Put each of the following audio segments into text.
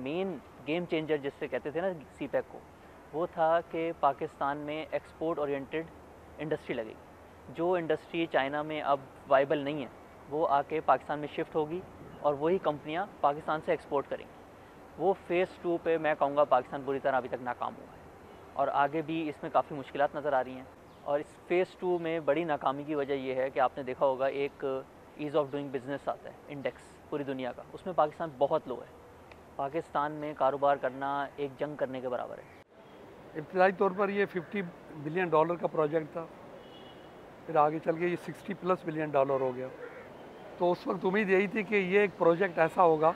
مین game changer جس سے کہتے تھے نا سی پیک کو، وہ تھا کہ پاکستان میں ایکسپورٹ اورینٹڈ انڈسٹری لگے گی. جو انڈسٹری چائنا میں اب وائبل نہیں ہے وہ آ کے پاکستان میں شفٹ ہوگی اور وہی کمپنیاں پاکستان سے ایکسپورٹ کریں گی. وہ فیز 2 پہ میں کہوں گا پاکستان بری طرح ابھی تک ناکام ہوا ہے اور آگے بھی اس میں کافی مشکلات نظر آ رہی ہیں. اور اس فیز 2 میں بڑی ناکامی کی وجہ یہ ہے کہ آپ نے دیکھا ہوگا ایک ایز آف ڈوئنگ بزنس آتا ہے انڈیکس پوری دنیا کا، اس میں پاکستان بہت لو ہے. پاکستان میں کاروبار کرنا ایک جنگ کرنے کے برابر ہے. ابتدائی طور پر یہ $50 بلین کا پروجیکٹ تھا، پھر آگے چل کے یہ $60+ بلین ہو گیا. تو اس وقت امید یہی تھی کہ یہ ایک پروجیکٹ ایسا ہوگا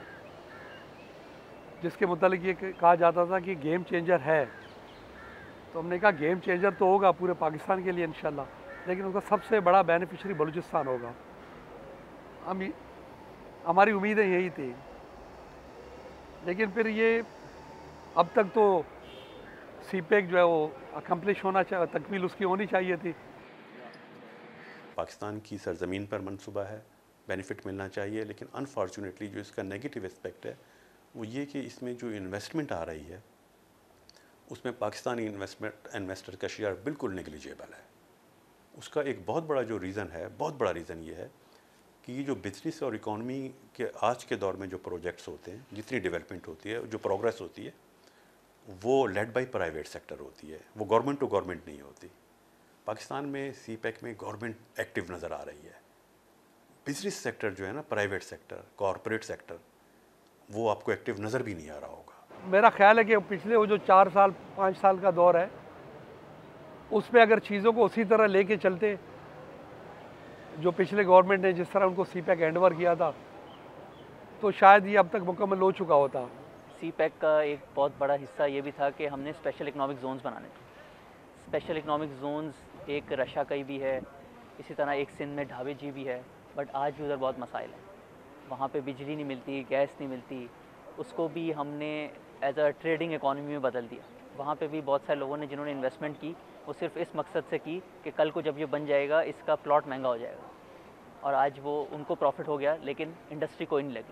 جس کے متعلق یہ کہا جاتا تھا کہ گیم چینجر ہے. تو ہم نے کہا گیم چینجر تو ہوگا پورے پاکستان کے لیے انشاءاللہ، لیکن اس کا سب سے بڑا بینیفیشری بلوچستان ہوگا. ہماری امیدیں یہی تھی، لیکن پھر یہ اب تک تو سی پیک جو ہے وہ اکمپلش ہونا چاہیے، تکمیل اس کی ہونی چاہیے تھی. پاکستان کی سرزمین پر منصوبہ ہے، بینیفٹ ملنا چاہیے، لیکن انفارچونیٹلی جو اس کا نیگیٹو اسپیکٹ ہے وہ یہ کہ اس میں جو انویسٹمنٹ آ رہی ہے اس میں پاکستانی انویسٹر کا شیئر بالکل نیگلیجیبل ہے. اس کا ایک بہت بڑا جو ریزن ہے، بہت بڑا ریزن یہ ہے کہ یہ جو بزنس اور اکانومی کے آج کے دور میں جو پروجیکٹس ہوتے ہیں، جتنی ڈیولپمنٹ ہوتی ہے، جو پروگریس ہوتی ہے، وہ لیڈ بائی پرائیویٹ سیکٹر ہوتی ہے، وہ گورنمنٹ ٹو گورنمنٹ نہیں ہوتی. پاکستان میں سی پیک میں گورنمنٹ ایکٹیو نظر آ رہی ہے. بزنس سیکٹر جو ہے نا، پرائیویٹ سیکٹر، کارپوریٹ سیکٹر، وہ آپ کو ایکٹیو نظر بھی نہیں آ رہا ہوگا. میرا خیال ہے کہ پچھلے وہ جو 4 سال 5 سال کا دور ہے، اس میں اگر چیزوں کو اسی طرح لے کے چلتے جو پچھلے گورنمنٹ نے جس طرح ان کو سی پیک ہینڈ اوور کیا تھا، تو شاید یہ اب تک مکمل ہو چکا ہوتا. سی پیک کا ایک بہت بڑا حصہ یہ بھی تھا کہ ہم نے اسپیشل اکنامک زونز بنانے تھے. اسپیشل اکنامک زونز ایک رشا کئی بھی ہے، اسی طرح ایک سندھ میں ڈھابے جی بھی ہے، بٹ آج بھی ادھر بہت مسائل ہیں. وہاں پہ بجلی نہیں ملتی، گیس نہیں ملتی. اس کو بھی ہم نے ایز اے ٹریڈنگ اکانومی میں بدل دیا. وہاں پہ بھی بہت سارے لوگوں نے جنہوں نے انویسٹمنٹ کی وہ صرف اس مقصد سے کی کہ کل کو جب یہ بن جائے گا اس کا پلاٹ مہنگا ہو جائے گا، اور آج وہ ان کو پروفٹ ہو گیا لیکن انڈسٹری کوئی نہیں لگی.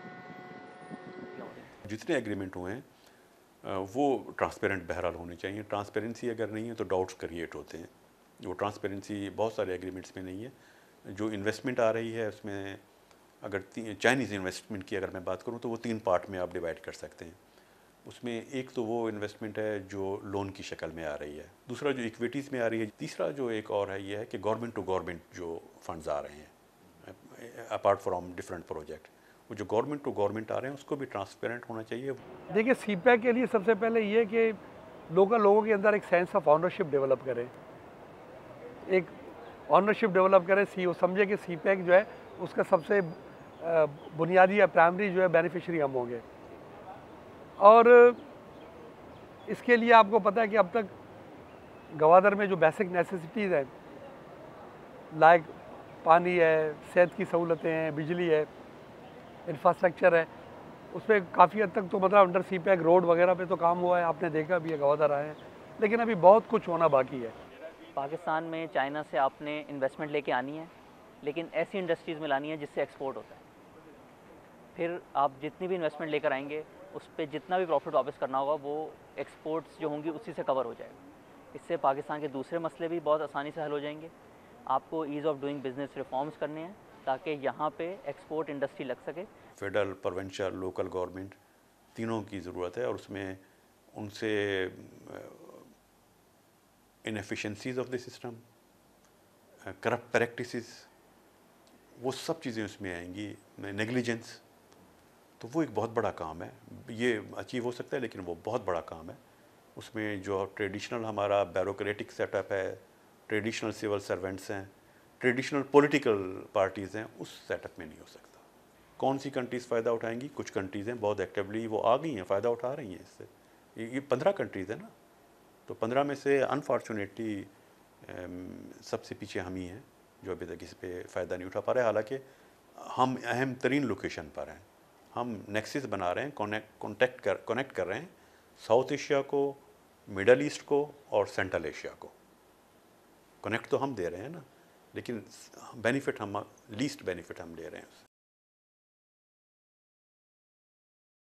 جتنے ایگریمنٹ ہوئے ہیں وہ ٹرانسپیرنٹ بہرحال ہونے چاہیے. ٹرانسپیرنسی اگر نہیں ہے تو ڈاؤٹس کریٹ ہوتے ہیں. وہ ٹرانسپیرنسی بہت سارے ایگریمنٹس میں نہیں ہے. جو انویسٹمنٹ آ رہی ہے اس میں اگر چائنیز انویسٹمنٹ کی اگر میں بات کروں تو وہ 3 پارٹ میں آپ ڈیوائڈ کر سکتے ہیں. اس میں ایک تو وہ انویسٹمنٹ ہے جو لون کی شکل میں آ رہی ہے، دوسرا جو ایکویٹیز میں آ رہی ہے، تیسرا جو ایک اور ہے یہ ہے کہ گورنمنٹ ٹو گورنمنٹ جو فنڈز آ رہے ہیں اپارٹ فرام ڈفرینٹ پروجیکٹ. وہ جو گورنمنٹ ٹو گورنمنٹ آ رہے ہیں اس کو بھی ٹرانسپیرنٹ ہونا چاہیے. دیکھیے سی پیک کے لیے سب سے پہلے یہ کہ لوگوں کے اندر ایک سینس آف آنرشپ ڈیولپ کرے، ایک آنرشپ ڈیولپ کرے. وہ سمجھے کہ سی پیک جو ہے اس کا سب سے بنیادی یا پرائمری جو ہے بینیفیشری ہم ہوں گے. اور اس کے لیے آپ کو پتہ ہے کہ اب تک گوادر میں جو بیسک نیسیسٹیز ہیں، لائک پانی ہے، صحت کی سہولتیں ہیں، بجلی ہے، انفراسٹرکچر ہے، اس پہ کافی حد تک تو مطلب انڈر سی پیک روڈ وغیرہ پہ تو کام ہوا ہے، آپ نے دیکھا بھی ہے، گوادر آئے ہیں، لیکن ابھی بہت کچھ ہونا باقی ہے. پاکستان میں چائنا سے آپ نے انویسٹمنٹ لے کے آنی ہے، لیکن ایسی انڈسٹریز میں لانی ہے جس سے ایکسپورٹ ہوتا ہے. پھر آپ جتنی بھی انویسٹمنٹ لے کر آئیں گے اس پہ جتنا بھی پروفٹ واپس کرنا ہوگا وہ ایکسپورٹس جو ہوں گی اسی سے کور ہو جائے گا. اس سے پاکستان کے دوسرے مسئلے بھی بہت آسانی سے حل ہو جائیں گے. آپ کو ease of doing business reforms کرنے ہیں تاکہ یہاں پہ ایکسپورٹ انڈسٹری لگ سکے. فیڈرل، پروونشل، لوکل گورنمنٹ تینوں کی ضرورت ہے، اور اس میں ان سے inefficiencies of the system, corrupt practices, وہ سب چیزیں اس میں آئیں گی. نیگلیجنس، تو وہ ایک بہت بڑا کام ہے. یہ اچیو ہو سکتا ہے لیکن وہ بہت بڑا کام ہے. اس میں جو ٹریڈیشنل ہمارا بیوروکریٹک سیٹ اپ ہے، ٹریڈیشنل سول سرونٹس ہیں، ٹریڈیشنل پولیٹیکل پارٹیز ہیں، اس سیٹ اپ میں نہیں ہو سکتا. کون سی کنٹریز فائدہ اٹھائیں گی؟ کچھ کنٹریز ہیں بہت ایکٹیولی وہ آ گئی ہیں، فائدہ اٹھا رہی ہیں اس سے. یہ 15 کنٹریز ہیں نا، تو 15 میں سے انفارچونیٹلی سب سے پیچھے ہم ہی ہیں جو ابھی تک اس پہ فائدہ نہیں اٹھا پا رہے. حالانکہ ہم اہم ترین لوکیشن پر ہیں. ہم نیکسس بنا رہے ہیں، کنیکٹ کر رہے ہیں ساؤتھ ایشیا کو، مڈل ایسٹ کو اور سینٹرل ایشیا کو. کنیکٹ تو ہم دے رہے ہیں نا، لیکن بینیفٹ لیسٹ بینیفٹ ہم لے رہے ہیں اس سے.